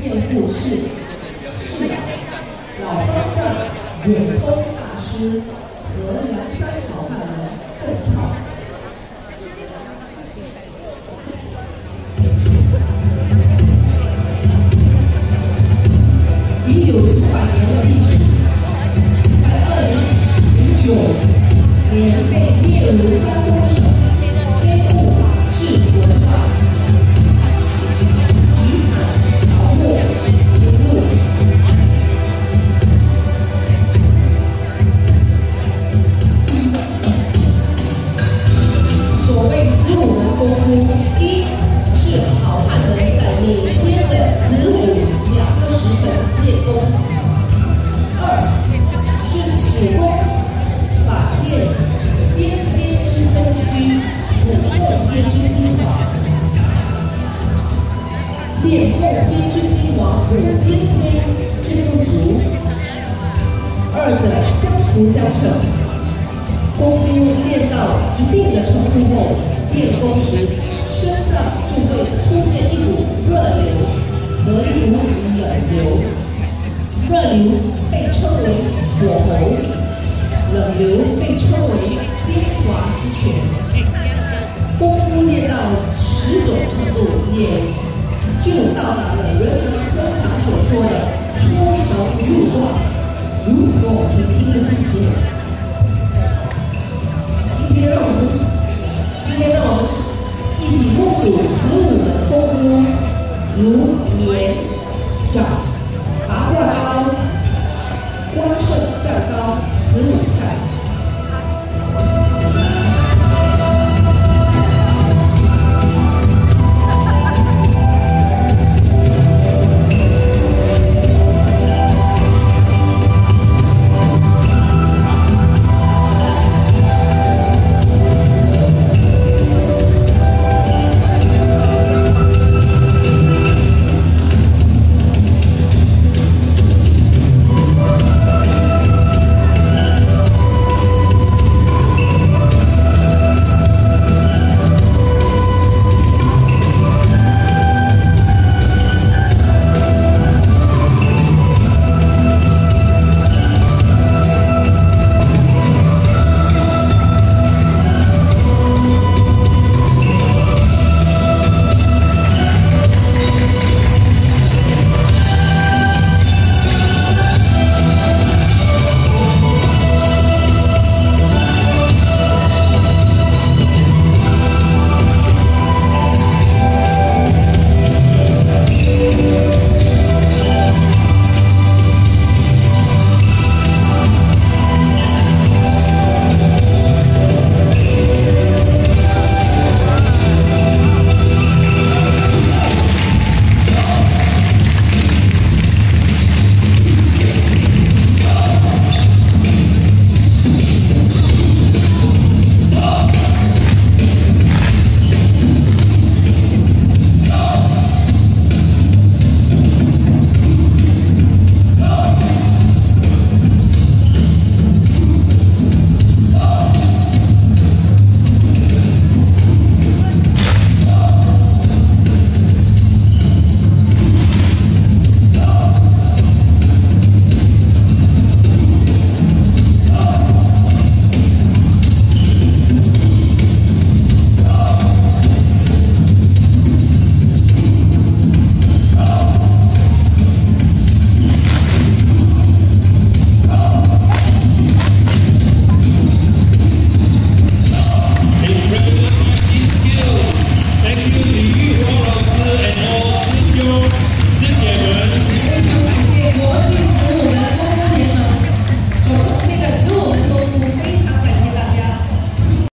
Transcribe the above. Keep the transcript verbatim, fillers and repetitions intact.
剑父是是老方丈、远通大师和梁山好汉人共创。已有九百年的历史，在二零零九年被列入山东省非物质文化遗产保护名录。所谓子午门功夫，一是好汉人在每天的子午两个时辰练功；二是此功法练先天之身躯，补后天之精华。练后天之精华，补先天之不足，二者相辅相成。功夫练到一定的程度后，练功时身上就会出现一股热流和一股冷流。热流被称为火候，冷流被称为精华之泉。功夫练到此种程度，也就到达了人们通常所说的出神入化、炉火纯青的境界。今天让我们，今天让我们一起目睹子午门功夫如